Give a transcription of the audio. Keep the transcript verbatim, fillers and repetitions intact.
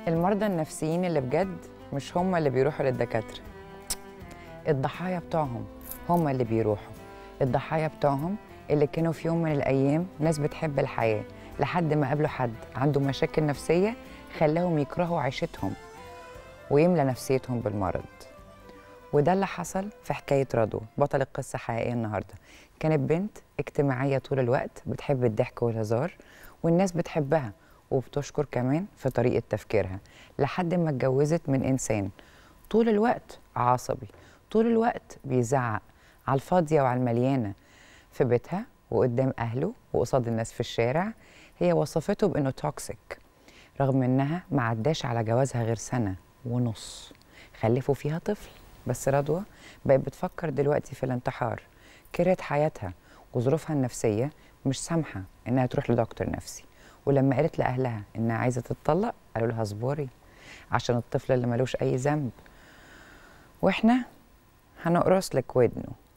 المرضى النفسيين اللي بجد مش هم اللي بيروحوا للدكاترة، الضحايا بتوعهم هم اللي بيروحوا. الضحايا بتوعهم اللي كانوا في يوم من الأيام ناس بتحب الحياة، لحد ما قابلوا حد عنده مشاكل نفسية خلاهم يكرهوا عيشتهم ويملى نفسيتهم بالمرض. وده اللي حصل في حكاية رضوى، بطل القصة حقيقية النهاردة. كانت بنت اجتماعية طول الوقت، بتحب الضحك والهزار والناس بتحبها وبتشكر كمان في طريقة تفكيرها، لحد ما اتجوزت من إنسان طول الوقت عصبي، طول الوقت بيزعق على الفاضية وعلى المليانة في بيتها وقدام أهله وقصاد الناس في الشارع. هي وصفته بأنه توكسيك، رغم إنها ما عداش على جوازها غير سنة ونص، خلفوا فيها طفل. بس رضوى بقت بتفكر دلوقتي في الانتحار، كرهت حياتها وظروفها النفسية مش سامحة إنها تروح لدكتور نفسي. ولما قالت لأهلها إنها عايزة تتطلق قالوا لها اصبري عشان الطفل اللي ملوش أي ذنب، وإحنا هنقرص لك ودنه.